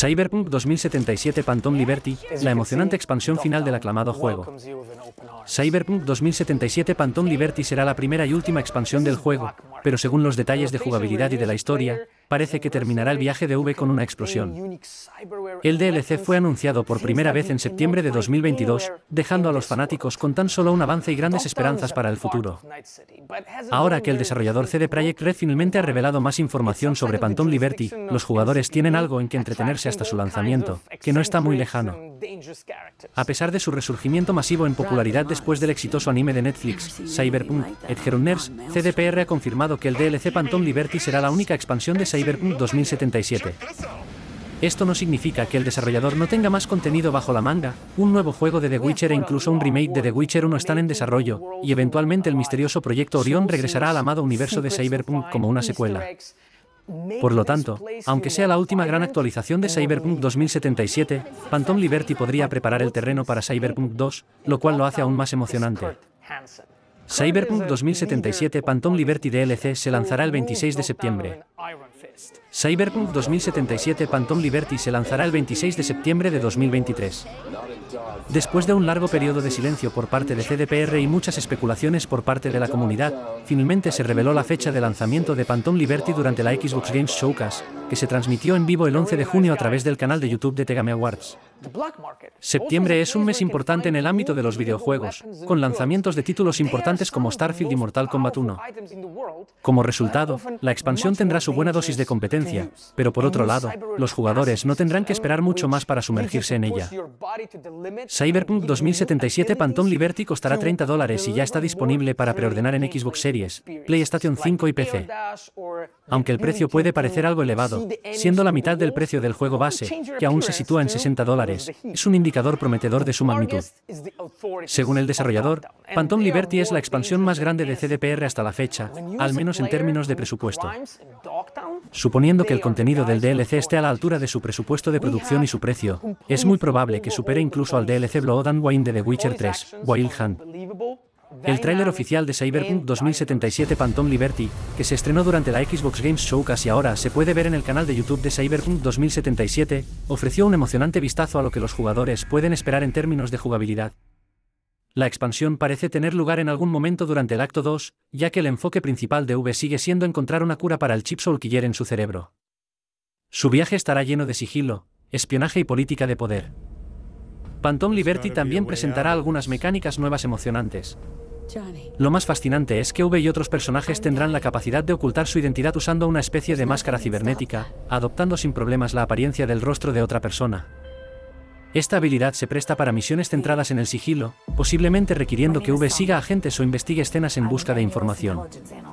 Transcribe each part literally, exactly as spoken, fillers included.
Cyberpunk dos mil setenta y siete Phantom Liberty, la emocionante expansión final del aclamado juego. Cyberpunk dos mil setenta y siete Phantom Liberty será la primera y última expansión del juego, pero según los detalles de jugabilidad y de la historia, parece que terminará el viaje de V con una explosión. El D L C fue anunciado por primera vez en septiembre de dos mil veintidós, dejando a los fanáticos con tan solo un avance y grandes esperanzas para el futuro. Ahora que el desarrollador C D Projekt Red finalmente ha revelado más información sobre Phantom Liberty, los jugadores tienen algo en que entretenerse hasta su lanzamiento, que no está muy lejano. A pesar de su resurgimiento masivo en popularidad después del exitoso anime de Netflix, Cyberpunk Edgerunners, C D P R ha confirmado que el D L C Phantom Liberty será la única expansión de Cyberpunk dos mil setenta y siete. Esto no significa que el desarrollador no tenga más contenido bajo la manga, un nuevo juego de The Witcher e incluso un remake de The Witcher uno están en desarrollo, y eventualmente el misterioso proyecto Orion regresará al amado universo de Cyberpunk como una secuela. Por lo tanto, aunque sea la última gran actualización de Cyberpunk dos mil setenta y siete, Phantom Liberty podría preparar el terreno para Cyberpunk dos, lo cual lo hace aún más emocionante. Cyberpunk dos mil setenta y siete Phantom Liberty D L C se lanzará el veintiséis de septiembre. Cyberpunk dos mil setenta y siete Phantom Liberty se lanzará el veintiséis de septiembre de dos mil veintitrés. Después de un largo periodo de silencio por parte de C D P R y muchas especulaciones por parte de la comunidad, finalmente se reveló la fecha de lanzamiento de Phantom Liberty durante la Xbox Games Showcase, que se transmitió en vivo el once de junio a través del canal de YouTube de Tegame Awards. Septiembre es un mes importante en el ámbito de los videojuegos, con lanzamientos de títulos importantes como Starfield y Mortal Kombat uno. Como resultado, la expansión tendrá su buena dosis de competencia, pero por otro lado, los jugadores no tendrán que esperar mucho más para sumergirse en ella. Cyberpunk dos mil setenta y siete Phantom Liberty costará treinta dólares y ya está disponible para preordenar en Xbox Series, PlayStation cinco y P C. Aunque el precio puede parecer algo elevado, siendo la mitad del precio del juego base, que aún se sitúa en sesenta dólares, es un indicador prometedor de su magnitud. Según el desarrollador, Phantom Liberty es la expansión más grande de C D P R hasta la fecha, al menos en términos de presupuesto. Suponiendo que el contenido del D L C esté a la altura de su presupuesto de producción y su precio, es muy probable que supere incluso al D L C Blood and Wine de The Witcher tres, Wild Hunt. El tráiler oficial de Cyberpunk dos mil setenta y siete Phantom Liberty, que se estrenó durante la Xbox Games Showcase y ahora se puede ver en el canal de YouTube de Cyberpunk dos mil setenta y siete, ofreció un emocionante vistazo a lo que los jugadores pueden esperar en términos de jugabilidad. La expansión parece tener lugar en algún momento durante el acto dos, ya que el enfoque principal de V sigue siendo encontrar una cura para el chip Soulkiller en su cerebro. Su viaje estará lleno de sigilo, espionaje y política de poder. Phantom Liberty también presentará algunas mecánicas nuevas emocionantes. Lo más fascinante es que V y otros personajes tendrán la capacidad de ocultar su identidad usando una especie de máscara cibernética, adoptando sin problemas la apariencia del rostro de otra persona. Esta habilidad se presta para misiones centradas en el sigilo, posiblemente requiriendo que V siga agentes o investigue escenas en busca de información.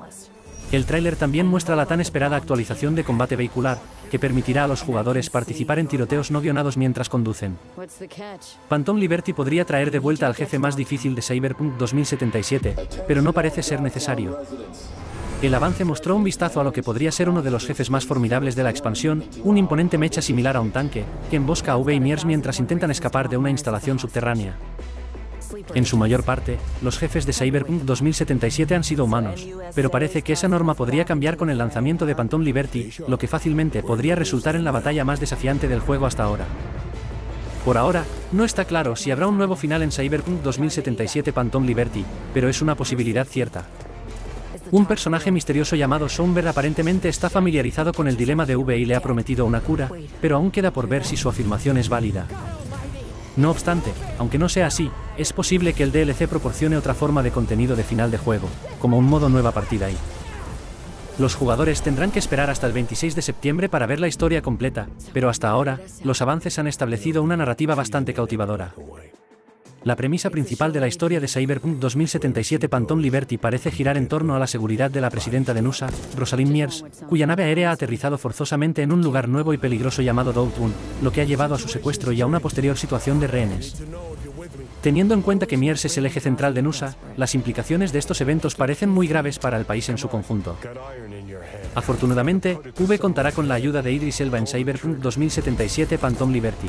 El tráiler también muestra la tan esperada actualización de combate vehicular, que permitirá a los jugadores participar en tiroteos no guionados mientras conducen. Phantom Liberty podría traer de vuelta al jefe más difícil de Cyberpunk dos mil setenta y siete, pero no parece ser necesario. El avance mostró un vistazo a lo que podría ser uno de los jefes más formidables de la expansión, un imponente mecha similar a un tanque, que embosca a V y Miers mientras intentan escapar de una instalación subterránea. En su mayor parte, los jefes de Cyberpunk dos mil setenta y siete han sido humanos, pero parece que esa norma podría cambiar con el lanzamiento de Phantom Liberty, lo que fácilmente podría resultar en la batalla más desafiante del juego hasta ahora. Por ahora, no está claro si habrá un nuevo final en Cyberpunk dos mil setenta y siete Phantom Liberty, pero es una posibilidad cierta. Un personaje misterioso llamado Songbird aparentemente está familiarizado con el dilema de V y le ha prometido una cura, pero aún queda por ver si su afirmación es válida. No obstante, aunque no sea así, es posible que el D L C proporcione otra forma de contenido de final de juego, como un modo nueva partida I. Los jugadores tendrán que esperar hasta el veintiséis de septiembre para ver la historia completa, pero hasta ahora, los avances han establecido una narrativa bastante cautivadora. La premisa principal de la historia de Cyberpunk dos mil setenta y siete Phantom Liberty parece girar en torno a la seguridad de la presidenta de N U S A, Rosalind Miers, cuya nave aérea ha aterrizado forzosamente en un lugar nuevo y peligroso llamado Doughton, lo que ha llevado a su secuestro y a una posterior situación de rehenes. Teniendo en cuenta que Miers es el eje central de N U S A, las implicaciones de estos eventos parecen muy graves para el país en su conjunto. Afortunadamente, V contará con la ayuda de Idris Elba en Cyberpunk dos mil setenta y siete Phantom Liberty.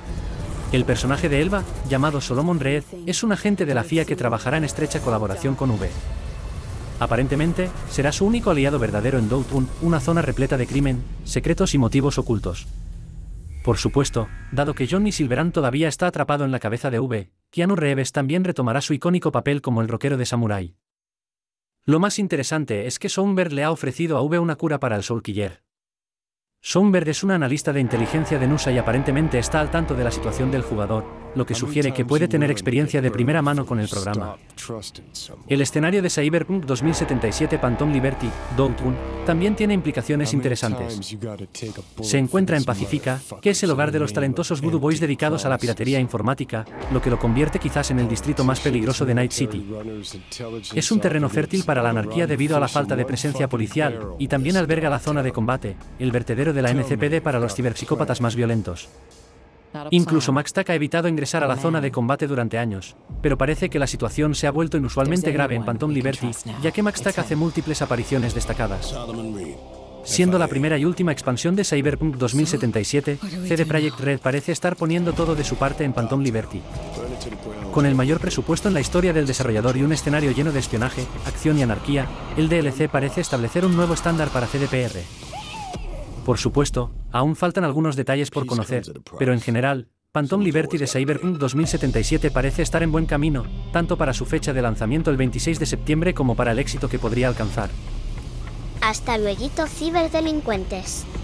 El personaje de Elba, llamado Solomon Reed, es un agente de la C I A que trabajará en estrecha colaboración con V. Aparentemente, será su único aliado verdadero en Doughton, una zona repleta de crimen, secretos y motivos ocultos. Por supuesto, dado que Johnny Silverhand todavía está atrapado en la cabeza de V, Keanu Reeves también retomará su icónico papel como el rockero de Samurai. Lo más interesante es que Songbird le ha ofrecido a V una cura para el Soulkiller. Songbird es una analista de inteligencia de N U S A y aparentemente está al tanto de la situación del jugador, lo que sugiere que puede tener experiencia de primera mano con el programa. El escenario de Cyberpunk dos mil setenta y siete Phantom Liberty, Doughton, también tiene implicaciones interesantes. Se encuentra en Pacifica, que es el hogar de los talentosos Voodoo Boys dedicados a la piratería informática, lo que lo convierte quizás en el distrito más peligroso de Night City. Es un terreno fértil para la anarquía debido a la falta de presencia policial, y también alberga la zona de combate, el vertedero de la N C P D para los ciberpsicópatas más violentos. Incluso MaxTac ha evitado ingresar a la zona de combate durante años, pero parece que la situación se ha vuelto inusualmente grave en Phantom Liberty, ya que MaxTac hace múltiples apariciones destacadas. Siendo la primera y última expansión de Cyberpunk dos mil setenta y siete, C D Projekt Red parece estar poniendo todo de su parte en Phantom Liberty. Con el mayor presupuesto en la historia del desarrollador y un escenario lleno de espionaje, acción y anarquía, el D L C parece establecer un nuevo estándar para C D P R. Por supuesto, aún faltan algunos detalles por conocer, pero en general, Phantom Liberty de Cyberpunk dos mil setenta y siete parece estar en buen camino, tanto para su fecha de lanzamiento el veintiséis de septiembre como para el éxito que podría alcanzar. Hasta luego, ciberdelincuentes.